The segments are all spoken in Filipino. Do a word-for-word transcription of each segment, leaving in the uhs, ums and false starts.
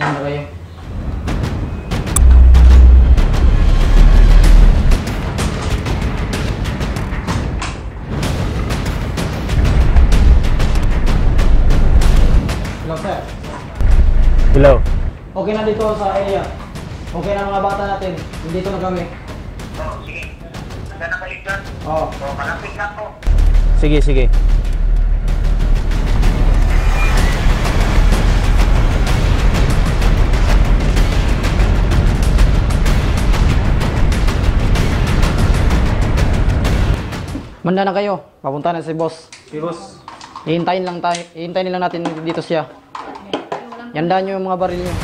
na kayo. Hello, sir. Hello. Okay na dito sa area. Okay na mga bata natin. Dito na kami. Oh, sige. Handa na kayo dyan? Oo. Oh, malapit lang po. Sige, sige. Manda na kayo. Papunta na si boss. Si boss. Hihintayin lang tayo. Hihintayin lang natin dito siya. Yandaan nyo yung mga baril nyo.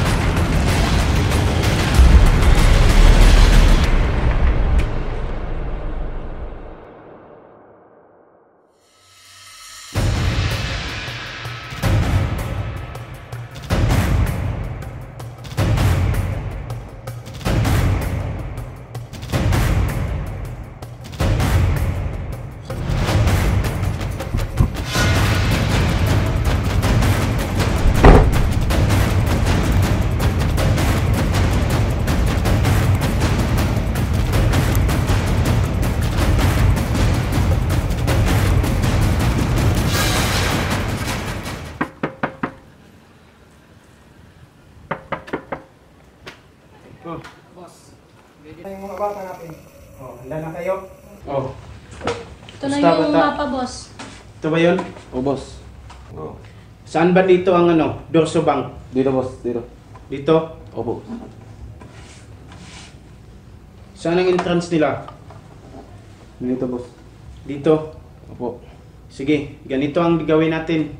Oh, boss. Ready na yung mga bata natin. Oh, handa na kayo? Oh. Ito na Basta, yung bata. mapa, boss. Ito ba yun? Oh, boss. Oh. Saan ba dito ang ano? Dorso Bank? Dito, boss. Dito. Dito? Opo. Saan ang entrance nila? Dito, boss. Dito? Opo. Sige, ganito ang gawin natin.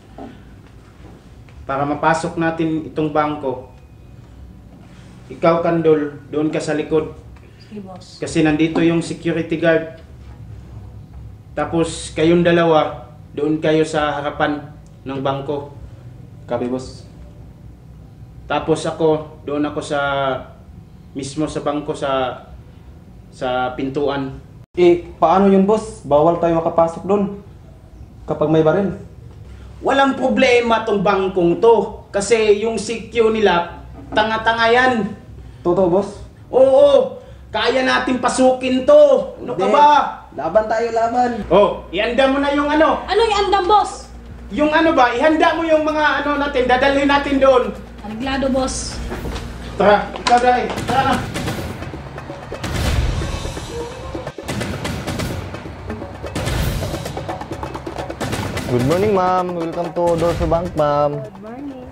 Para mapasok natin itong bangko. Ikaw, Kandol, doon ka sa likod. Sige, boss. Kasi nandito yung security guard. Tapos kayong dalawa, doon kayo sa harapan ng bangko. Copy, boss. Tapos ako, doon ako sa mismo sa bangko sa sa pintuan. Eh, paano yun, boss? Bawal tayo makapasok doon kapag may baril. Walang problema tong bangkong to. Kasi yung secure nila, tanga-tanga yan. Totoo, boss? Oo, kaya natin pasukin to. Ano ka Hindi. ba? Laban tayo, laban. Oh, ihanda mo na yung ano. Ano yung andam, boss? Yung ano ba, ihanda mo yung mga ano natin, dadalhin natin doon. Ariglado, boss. Tara, ikaw dahil. Tara na. Good morning, ma'am. Welcome to Dorso Bank, ma'am. Good morning.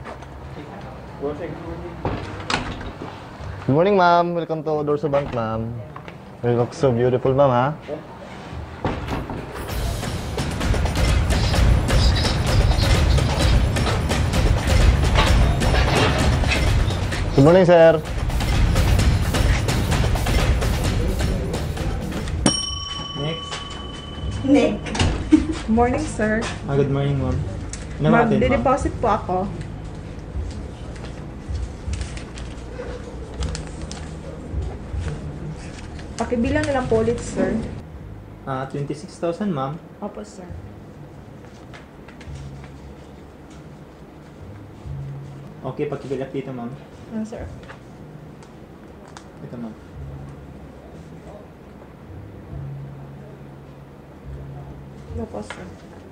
Good morning, ma'am. Welcome to Dorso Bank, ma'am. You look so beautiful, ma'am, ha? Good morning, sir. Next. Nick. Morning, sir. Ah, good morning, ma'am. Ano natin, ma'am? Magde-deposit po ako. Pakibilang na lang po ulit, sir. Ah, twenty-six thousand, ma'am. Opo, sir. Okay, pakibilap dito, ma'am. Ano, sir? Ito, ma'am. Opo, sir.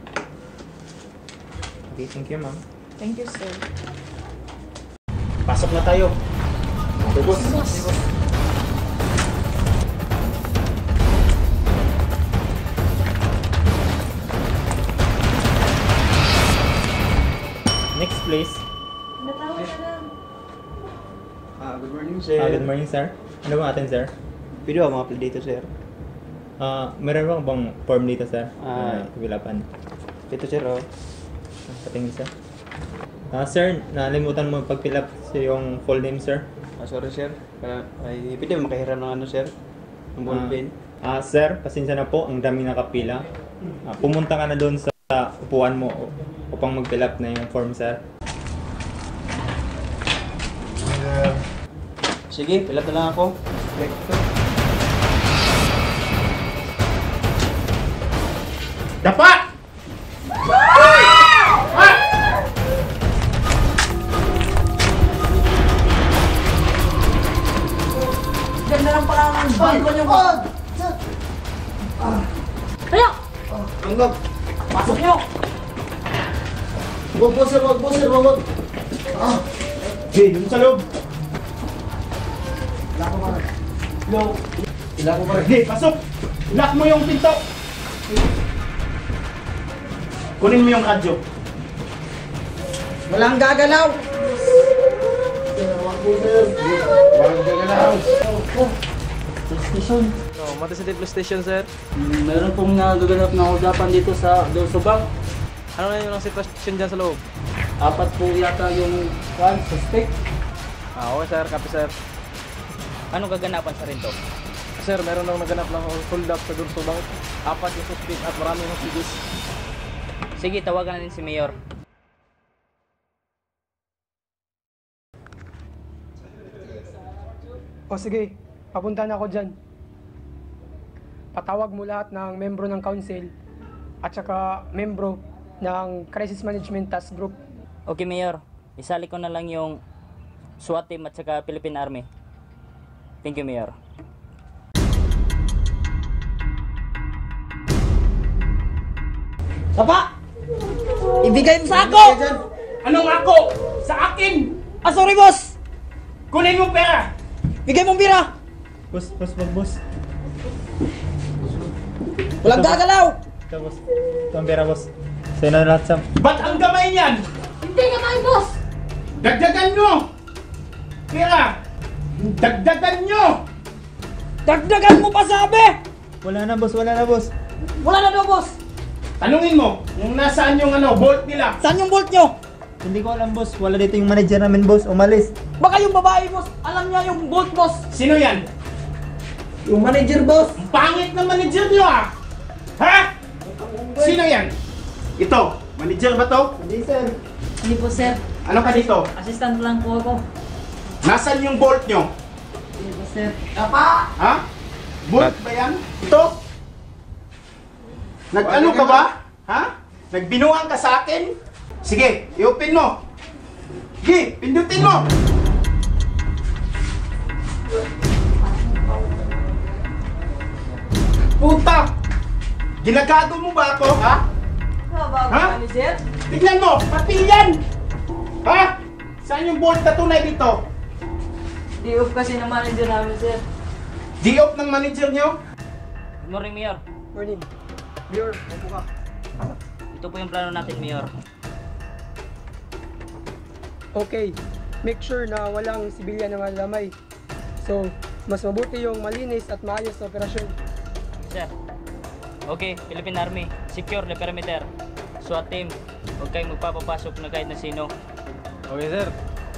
Okay, thank you, ma'am. Thank you, sir. Pasok na tayo. Boss. Next, please. Natawag ka lang. Ah, good morning, sir. Ah, good morning, sir. Ano ba atin, sir? Pwede ba ma-apply dito, sir? Ah, meron bang bang form dito, sir? Ah. Kabilapan. Dito, sir, oh. Patingin, sir. Ah, sir, nalimutan mo pag-fill up sa yung full name, sir. Ah, sorry, sir. Uh, ay, pwede ba makahiram ng ano, sir? Ng ballpen? Ah, sir, pasensya na po, ang daming nakapila. Ah, pumunta ka na doon sa upuan mo upang mag-fill up na yung form, sir. Sige, fill up na lang ako. Dapat! Wag boss sir, wag boss sir, wag. Ah. Okay, dun sa loob. Lock mo pare. Yo. Lock mo pare. Hindi, pasok. Lock mo yung pinto. Kunin mo yung kadyo. Walang gagalaw! Wag po sir. Wag gagalaw. Station. Oh, Mata City Police Station, sir. Hmm, meron pong nagaganap na usapan dito sa Dorsobang. Ano na yung sitwasyon dyan sa loob? Apat po yata yung one suspect. Ah, okay, sir. Copy, sir. Anong kaganapan sa rin to? Sir, meron nang naganap ng hold up sa Durso Bank. Apat yung suspect at maraming hostages. Sige, tawagan natin si Mayor. O sige, papunta na ako dyan. Patawag mo lahat ng membro ng council at saka membro ng Crisis Management Task Group. Okay, Mayor. Isali ko na lang yung SWAT team at saka Philippine Army. Thank you, Mayor. Sapa! Ibigay mo sa ako! Anong ako? Sa akin! Ah, sorry, boss! Kunin mo pera! Bigay mong bira! Boss, boss, boss, boss. Walang gagalaw! Ito, boss. Ito ang pera, boss. Sa'yo na lahat, Sam. Ba't ang gamay niyan? Hindi ka tayo, boss! Dagdagan nyo! Pera! Dagdagan nyo! Dagdagan mo pa sabi! Wala na, boss. Wala na, boss. Wala na daw, boss! Tanungin mo, kung nasaan yung ano, bolt nila. Saan yung bolt nyo? Hindi ko alam, boss. Wala dito yung manager namin, boss. Umalis. Baka yung babae, boss. Alam niya yung bolt, boss. Sino yan? Yung manager, boss. Ang pangit ng manager nyo ah! Ha? Sino yan? Ito, manager ba to? Hindi, sir. Hindi po, sir. Ano ka dito? Assistant lang po ako. Nasaan yung bolt nyo? Hindi po, sir. Ha? Bolt ba yan? Ito? Nag-ano ka ba? Ha? Nagbinuang ka sa akin? Sige, i-open mo. Sige, pindutin mo. Puta! Ginagago mo ba ako, ha? Ha? Tignan mo, papel yan! Ha? Saan yung bolt na tunay dito? Di-off kasi ng manager namin, sir. Di-off ng manager nyo? Good morning, Mayor. Morning. Mayor, upo ka. Ito po yung plano natin, Mayor. Okay, make sure na walang sibilyan na malamay. So, mas mabuti yung malinis at maayos na operasyon. Sir. Okay, Philippine Army. Secure the perimeter. SWAT team. Huwag kayong magpapapasok na kahit na sino. Okay, sir.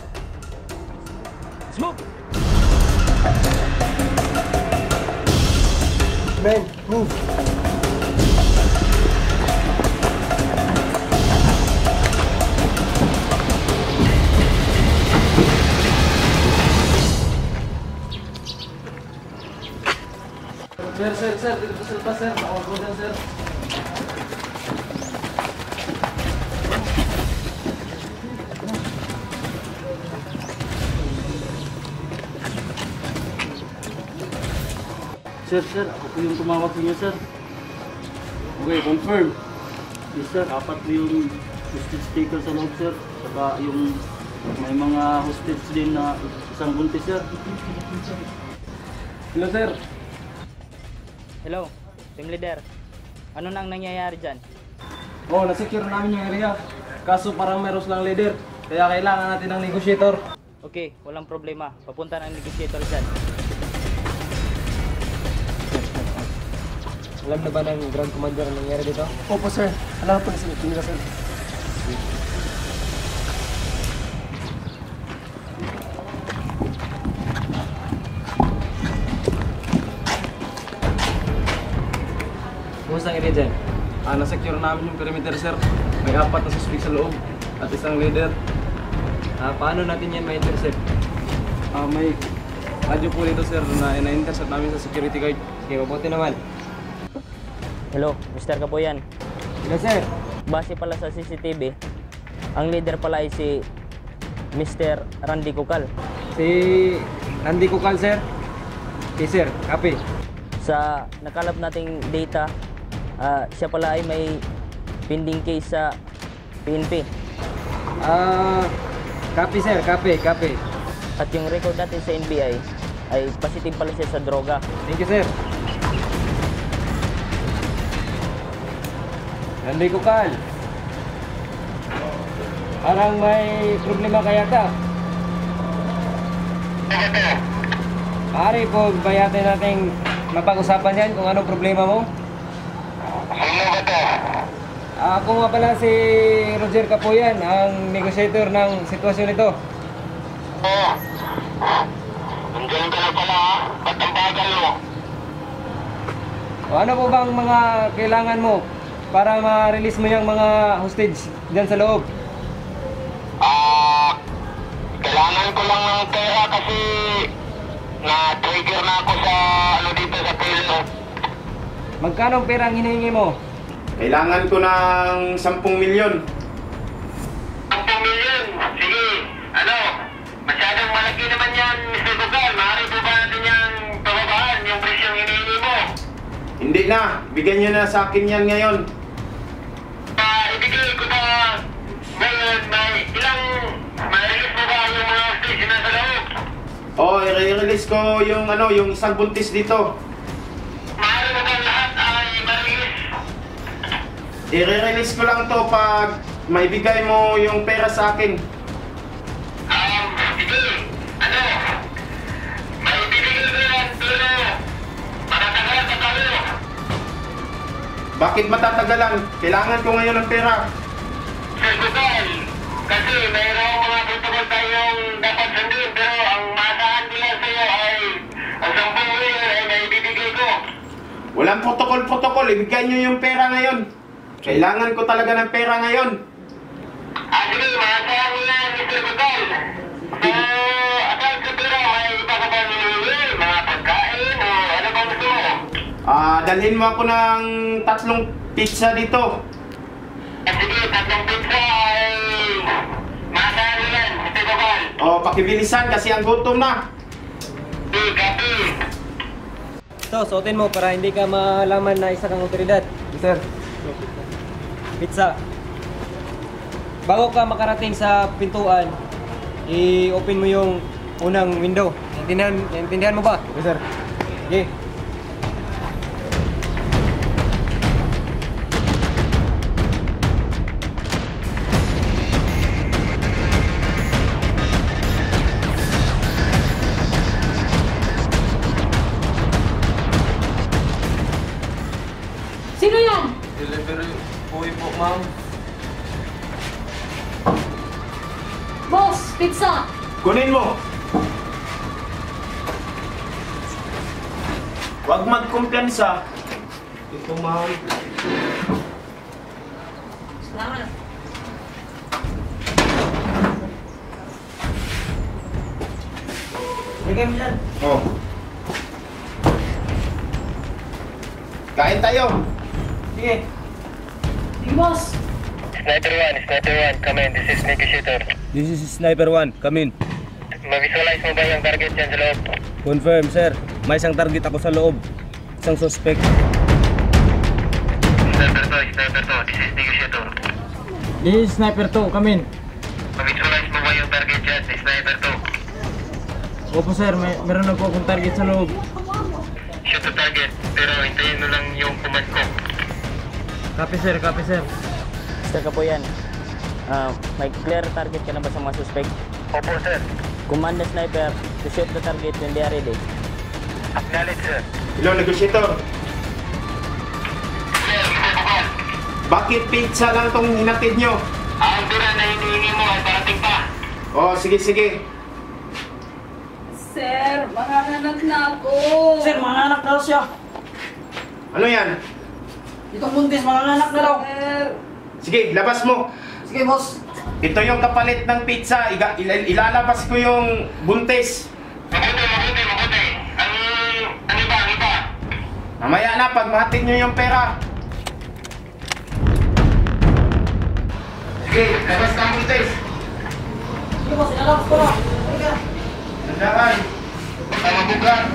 Smoke! Men, move! Sir, sir, sir. Dito po sa labas, sir. Ako po dyan, sir. Sir, sir, ako po yung tumawag sa inyo, sir. Okay, confirm. Yes, sir, apat po yung hostage taker sa loob, sir. Saka yung may mga hostage din na isang buntis, sir. Hello, sir. Hello, team leader. Ano nang nangyayari dyan? Oh, nasecure namin yung area. Kaso parang meron lang leader. Kaya kailangan natin ng negotiator. Okay, walang problema. Papunta ng negotiator dyan. Alam na ba ng ground commander ang nangyari dito? Opo, sir. Alam po na sila. Tingnan, sir. Kumusta ang area dyan? Ah, nasecure namin yung perimeter, sir. May apat na suspect sa loob at isang leader. Ah, paano natin yan ma-intercept? Ah, may radyo po dito, sir, na ina-intercept namin sa security guard. Sige, mabuti naman. Hello, Mister Kapoyan. Yes, sir. Base pala sa C C T V, ang leader pala ay si Mister Randy Kukal. Si Randy Kukal, sir. Okay, sir. Copy. Sa nakalap nating data, ah, siya pala ay may pending case sa P N P. Ah, copy sir, copy, copy. At yung record natin sa N B I ay positive pala siya sa droga. Thank you sir. Nanday ko Kal. Parang may problema kaya ka. Pare po, bayatin natin mapag-usapan yan kung anong problema mo. Sino ba to? Ah, ako nga pala si Roger Capoyan, ang negotiator ng sitwasyon ito. Oo. Nandiyan ka na pala ha? Ba't ang bagal mo? O ano po bang mga kailangan mo para ma-release mo yung mga hostage dyan sa loob? Ah, kailangan ko lang ng pera kasi na-trigger na ako sa ano dito sa pilo. Magkano ang pera ang hinihingi mo? Kailangan ko ng sampung milyon. Ang milyon. Sige, ano? Masyadong malaki naman yan, mister Gugal. Maaari po ba natin yung pababaan, yung presyong hinihingi mo? Hindi na. Bigyan nyo na sa akin yan ngayon. Ah, ibigay ko ba ngayon, may ilang, may-release mo ba yung mga hostage na sa loob? Oo, i-release ko yung ano, yung isang buntis dito. Maaari mo ba lahat ay ma-release? I-release ko lang to pag maibigay mo yung pera sa akin. Um, sige, ano? May bibigay ko yan, pero matatagal pa tayo. Bakit matatagalan? Kailangan ko ngayon ng pera. Sir Gugal, kasi mayroong mga protocol tayong dapat sundin, pero ang maasahan nila sa'yo ay ang sampung milyon ay may bibigay ko. Walang protocol-protocol. Ibigay nyo yung pera ngayon. Kailangan ko talaga ng pera ngayon. Ah, sige, maasahan nila, mister Gugal. So, asal sa pera, may iba ka ba nilili? Mga pagkain o ano bang gusto mo? Ah, dalhin mo ako ng tatlong pizza dito. Ah, sige, tatlong pizza ay maasahan nila, mister Gugal. O, pakibilisan kasi ang gutom na. Sige, copy. Ito, suotin mo para hindi ka malaman na isa kang otoridad. Sir. Pizza. Bago ka makarating sa pintuan, i-open mo yung unang window. Naintindihan, naintindihan mo ba? Yes, sir. Okay. Sino yan? Delivery uwi po, ma'am. Boss, pizza! Kunin mo. Huwag magkumpiyansa. Ito, ma'am. Salamat. Bigay mo dyan. Oh. Kain tayo. Sige. Sige, boss. Sniper one, Sniper one, come in. This is negotiator. This is Sniper one. Come in. Ma-visualize mo ba yung target dyan sa loob? Confirm, sir. May isang target ako sa loob. Isang suspect. Sniper two, Sniper two, this is negotiator. This is Sniper two. Come in. Ma-visualize mo ba yung target dyan sa Sniper two? Opo, sir. May, meron na po akong target sa loob. Shoot the target, pero hintayin mo lang yung command ko. Copy, sir. Copy, sir. Mister Capoyan, ah, may clear target ka na ba sa mga suspect? Opo, sir. Command the sniper to shoot the target when they are ready. Acknowledge, sir. Hello, negotiator. Sir, Mister Gugal, Bakit pizza lang tong hinatid nyo? ang pera na hinihingi mo ay parating pa. Oh, sige, sige. Sir, manganganak na ako. Sir, mga anak na raw siya. Ano yan? Itong buntis, mga anak na raw. Sir. Sige, labas mo. Sige, boss. Ito yung kapalit ng pizza. Iga, ila- ilalabas ko yung buntis. Mabuti, mabuti, mabuti. Ang, ano ba, ano ba? Mamaya na, pag mahatid nyo yung pera. Sige, labas ka ang buntis. Sige, boss. Ilalabas ko na. Sige. Tandaan. Tama bukan.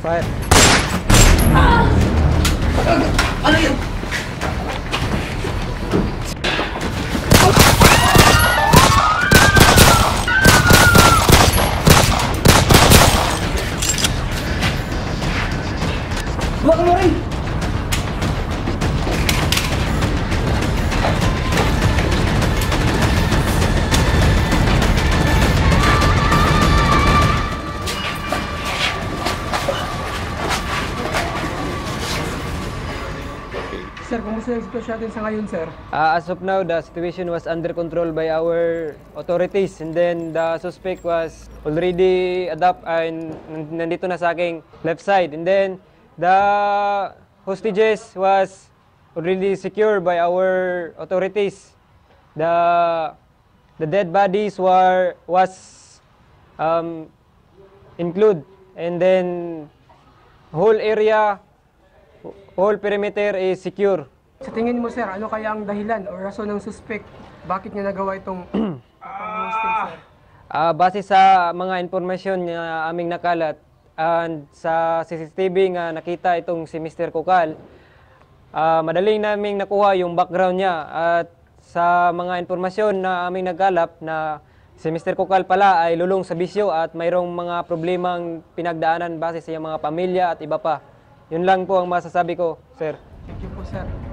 Fire. Ano yun? Huwag mo rin! Sir, kumusta yung sitwasyon natin sa ngayon, sir? Uh, as of now, the situation was under control by our authorities, and then the suspect was already adapt and nandito na sa aking left side, and then the hostages was already secured by our authorities. The the dead bodies were was um, include, and then whole area, whole perimeter is secure. Sa tingin mo, sir, ano kaya ang dahilan o rason ng suspect? Bakit niya nagawa itong itong hostage, sir? Uh, base sa mga impormasyon na aming nakalat and sa C C T V nga nakita itong si Mister Kukal, uh, madaling naming nakuha yung background niya at sa mga impormasyon na aming nagkalap na si Mister Kukal pala ay lulong sa bisyo at mayroong mga problemang pinagdaanan base sa iyang mga pamilya at iba pa. Yun lang po ang masasabi ko, sir. Thank you po, sir.